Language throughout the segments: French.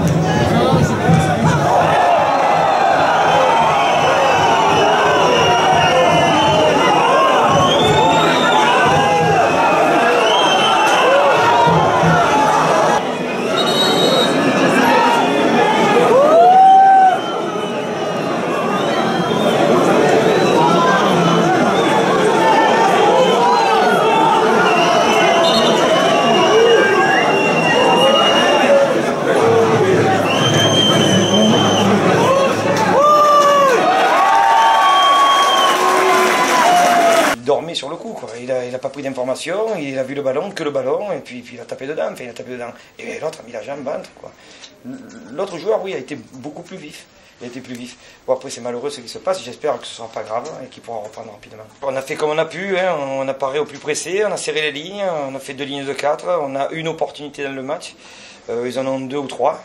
Dormait sur le coup, quoi. Il a pas pris d'informations, il a vu le ballon, et puis il a tapé dedans, enfin, il a tapé dedans. Et l'autre a mis la jambe entre, quoi. L'autre joueur, oui, a été beaucoup plus vif. Il a été plus vif. Bon, après, c'est malheureux ce qui se passe, j'espère que ce ne sera pas grave et qu'il pourra reprendre rapidement. On a fait comme on a pu, hein. On a paré au plus pressé, on a serré les lignes, on a fait 2 lignes de 4, on a une opportunité dans le match. Ils en ont 2 ou 3.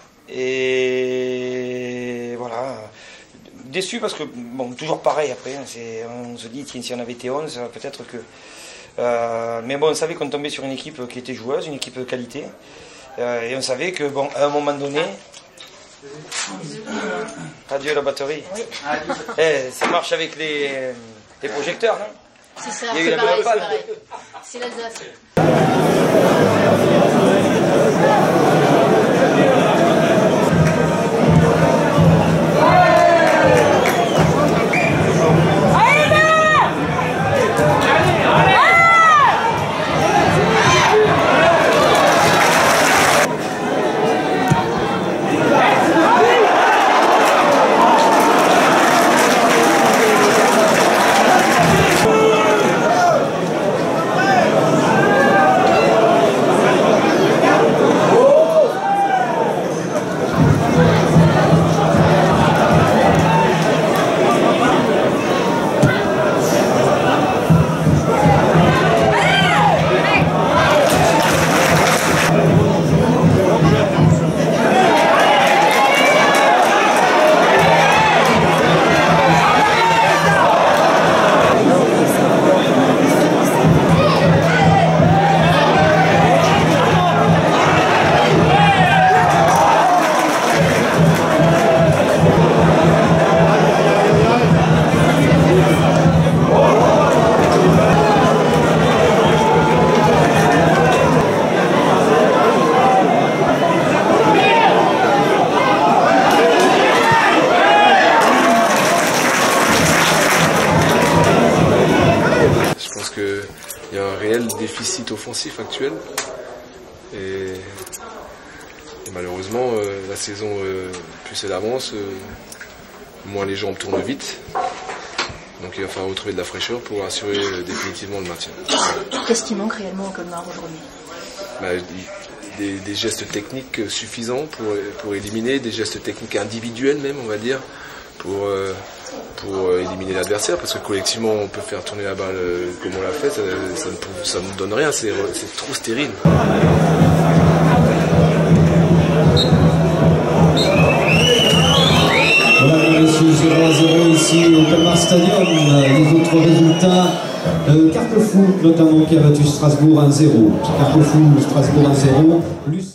Et voilà. Déçu parce que, bon, toujours pareil après, on se dit, tiens, si on avait été 11, peut-être que... mais bon, on savait qu'on tombait sur une équipe qui était joueuse, une équipe de qualité, et on savait que, bon, à un moment donné... Adieu la batterie. Oui. Ça marche avec les projecteurs, non? C'est ça, c'est pareil, c'est l'Alsace. Il y a un réel déficit offensif actuel et malheureusement la saison plus elle avance, moins les jambes tournent vite, donc il va falloir retrouver de la fraîcheur pour assurer définitivement le maintien. Qu'est-ce qui manque réellement au Colmar aujourd'hui? Des gestes techniques suffisants pour éliminer, des gestes techniques individuels même, on va dire, pour éliminer l'adversaire, parce que collectivement on peut faire tourner la balle comme on l'a fait, ça ne nous donne rien, c'est trop stérile. Voilà messieurs, 0-0 ici au Colmar Stadium. Les autres résultats, Carquefou notamment qui a battu Strasbourg 1-0. Carquefou, Strasbourg 1-0.